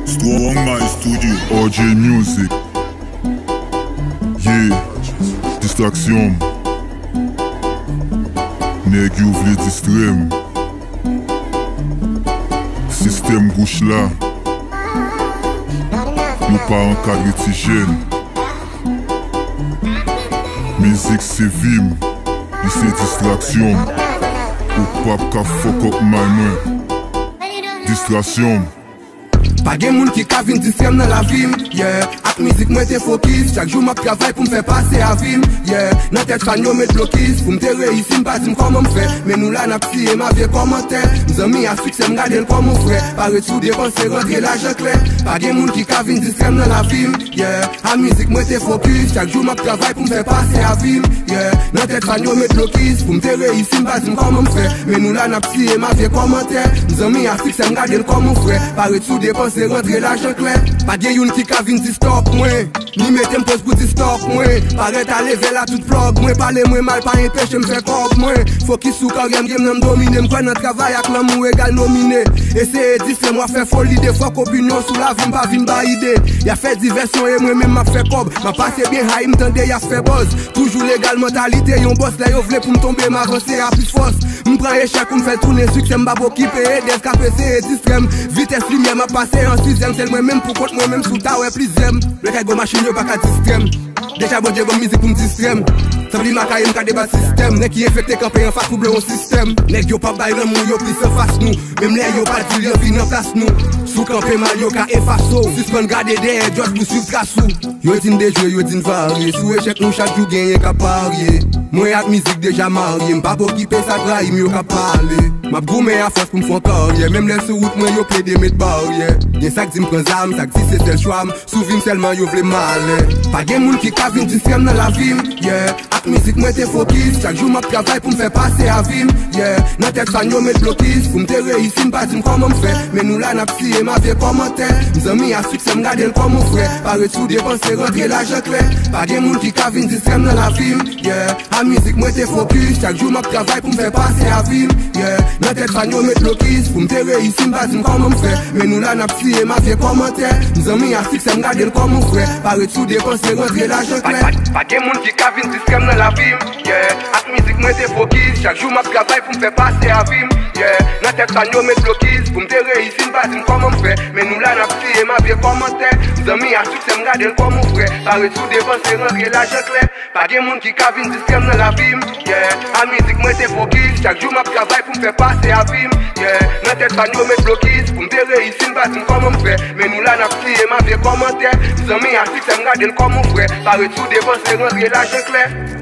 Strong My Studio, OJ Music. Yeah, distraction. Nèg yo vle distrem. Système gauche là. Nous pas en cadre tigène. Musique c'est vim, c'est distraction. Ou pas qu'à fuck up my man. Distraction. Pa gen moun ki ka vin distrem nan la vim, yeah. Ak mizik mwen te fokis, chak jou map travay pou m'fè pase avim, yeah. Nan tèt fan yo met blokis, pou m'te reisim pa dim koman m'fè. Men nou la nap siye ma vie komante, m'zami a sukse m'gade l koman fre. Pare sou depanse rentre la jekle. Pa gen moun ki ka vin distrem nan la vim, yeah. Ak mizik mwen te fokis, chak jou map travay pou m'fè pase avim, yeah. Nan tèt fan yo met blokis, pou m'te reisim pa dim koman m'fè. Men nou la nap siye ma vie komante, m'zami a sukse m'gade l koman fre. Pare sou depanse rentre l'argent clair. Pas de youn qui ka vin di stop mwen. Ni metem pose pour di stop mwen. Paraît à lever la toute vlog mwen. Parle mwen mal pas empêche m'fait corps mwen. Faut qu'il sou carrière game n'm domine. M'kwen nan travail ak l'amour égal nominé. Essayer diffé moi faire folie des fois qu'opinion sous la vie pas vin ba idée. Y'a fait diversion et moi même m'a fait cob. M'a passé bien high m'tende y'a fait buzz. Toujours légal mentalité yon boss là yo vle pour m'tomber m'avancer à plus force. M'prend échec ou m'fait tourner succès m'babo qui paye des KPC et distrem. Vitesse lumière m'a passé en sixième, c'est moi-même pour contre moi-même sous ta ouais plus aime. Le kay go machine yo pas qu'à distrem. Déjà bon Dieu go musique pour m'distrem. Ça veut makaye m'ka débat système. Nèg qui infecté campé en face pour bleu au système. Nèg yo pas bail l'amour yo plus en face nous. Même les yo pas dit yo vin en place nous. Sous campé mal yo ka effaso. Suspend garder des just pour suivre trasou. Yo din de jouer yo din varier. Sous échec nous chaque jour gagner ka parier. Moi ak musique déjà marié. M'pas pour quitter ça trahi mieux ka parler. M'a goumé à force pour m'font carrière. Même les sous route moi yo plaidé mettre barrière. Y'a ça qui m'prend zam, ça qui c'est tel choix. Souvim seulement yo vle mal. Pas gen moun qui ka vin distrem dans la vie, yeah. Ak musique moi te focus, chaque jour m'a travail pour m'fait passer à vim, yeah. Nan tèt fan yo met blokis, pour m'te reisim pas dim comment m'fait. Mais nous la nap siye ma vie commentaire. M'zami a succès m'gade l comme frère. Pare sou dépenser rentrer l'argent clair. Pas gen moun qui ka vin distrem dans la vie, yeah. Ak musique moi te focus, chaque jour m'a travail pour m'fait passer à vim, yeah. Nan tèt fan yo met blokis, pour m'te reisim pas dim comment m'fait. Mais nous la nap siye ma vie commentaire. M'zami a succès m'gade l comme frère. Pare sou dépenser rentrer l'argent clair. Pas gen moun qui ka vin distrem dans la vie, yeah. Ak musique moi te focus, chaque jour m'a travail pour m'fait passer à vim, yeah. Nan tèt fan yo met blokis, pour m'te reisim pas dim comment m'fait. Mais nous la nap siye ma vie commentaire. M'zami a succès m'gade l comme frère. Pare sou dépenser rentrer l'argent clair. Pas gen moun qui ka vin distrem dans la vie, yeah. Ak musique moi te focus, chaque jour m'a travail pour m'fait passer à vim, yeah. Nan tèt fan yo met blokis, pour m'te reisim pas dim comment m'fait. Mais nous la nap siye ma vie commentaire. M'zami a succès m'gade l comme frère. Pare sou dépenser rentrer l'argent clair.